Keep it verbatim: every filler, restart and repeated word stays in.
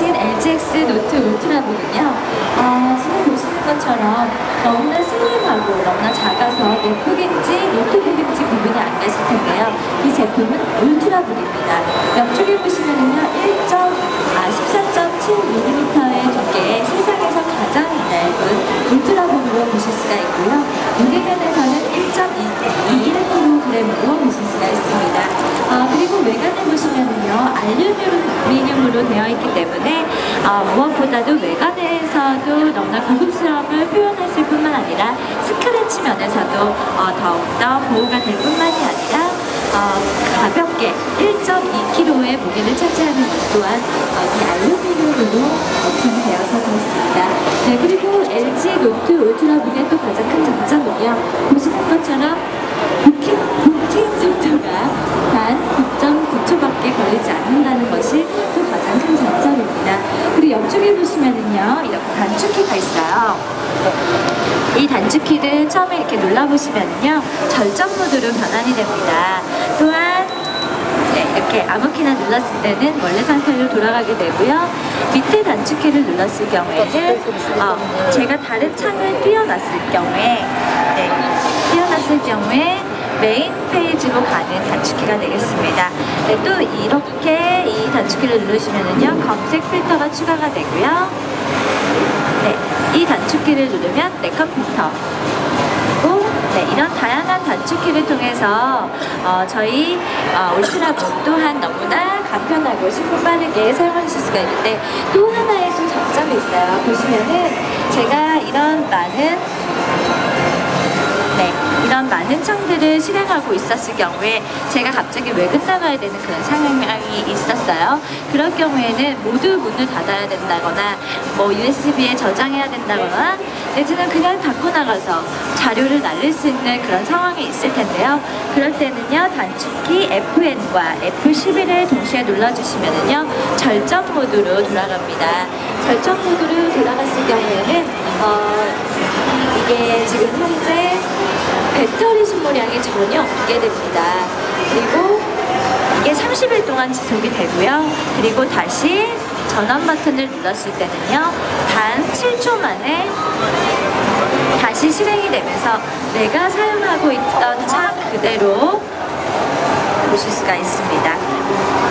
보신 엘지엑스 노트 울트라북은요, 어, 지금 보시는 것처럼 너무나 슬림하고 너무나 작아서 넷북인지 노트북인지 구분이 안 가실 텐데요. 이 제품은 울트라북입니다. 옆쪽에 보시면은요, 일 점 십사 점 칠 밀리미터의 두께의 세상에서 가장 얇은 울트라북으로 보실 수가 있고요. 무게면에서는 일 점 이일 킬로그램으로 보실 수가 있습니다. 어, 그리고 외관을 보시면은요, 알루미늄으로 되어 있기 때문에 어, 무엇보다도 외관에서도 너무나 고급스러움을 표현했을 뿐만 아니라 스크래치 면에서도 어, 더욱더 보호가 될 뿐만이 아니라 어, 가볍게 일 점 이 킬로그램의 무게를 차지하는 것 또한 어, 이 알루미늄으로 구성되어서 그렇습니다. 네, 그리고 엘지 노트 울트라북의 또 가장 큰 장점은요, 보시는 것처럼 부팅, 부팅 속도가 단 구 점 구 초밖에 걸리지 않는다는 것이 또 가장 큰 장점입니다. 그리고 옆쪽에 보시면은요, 이렇게 단축키가 있어요. 이 단축키를 처음에 이렇게 눌러보시면은요, 절전 모드로 변환이 됩니다. 또한 네, 이렇게 아무 키나 눌렀을 때는 원래 상태로 돌아가게 되고요. 밑에 단축키를 눌렀을 경우에는 어, 제가 다른 창을 띄워놨을 경우에 네, 띄워놨을 경우에 메인 페이지로 가는 단축키가 되겠습니다. 네, 또 이렇게 이 단축키를 누르시면은요, 검색 필터가 추가가 되고요. 네, 이 단축키를 누르면 내 컴퓨터. 네, 이런 다양한 단축키를 통해서 어, 저희 어, 울트라북 또한 너무나 간편하고 쉽고 빠르게 사용하실 수가 있는데, 또 하나의 좀 장점이 있어요. 보시면은 제가 이런 많은 네, 이런 많은 창들을 실행하고 있었을 경우에 제가 갑자기 외근 나가야 되는 그런 상황이 있었어요. 그럴 경우에는 모두 문을 닫아야 된다거나 뭐 유에스비에 저장해야 된다거나 내지는 그냥 닫고 나가서 자료를 날릴 수 있는 그런 상황이 있을 텐데요. 그럴 때는요, 단축키 에프엔과 에프 십일을 동시에 눌러주시면은요, 절전 모드로 돌아갑니다. 절전 모드로 돌아갔을 경우에는 어, 이게 지금 현재 배터리 소모량이 전혀 없게 됩니다. 그리고 이게 삼십 일 동안 지속이 되고요. 그리고 다시 전원 버튼을 눌렀을 때는요, 단 칠 초 만에 다시 실행이 되면서 내가 사용하고 있던 차 그대로 보실 수가 있습니다.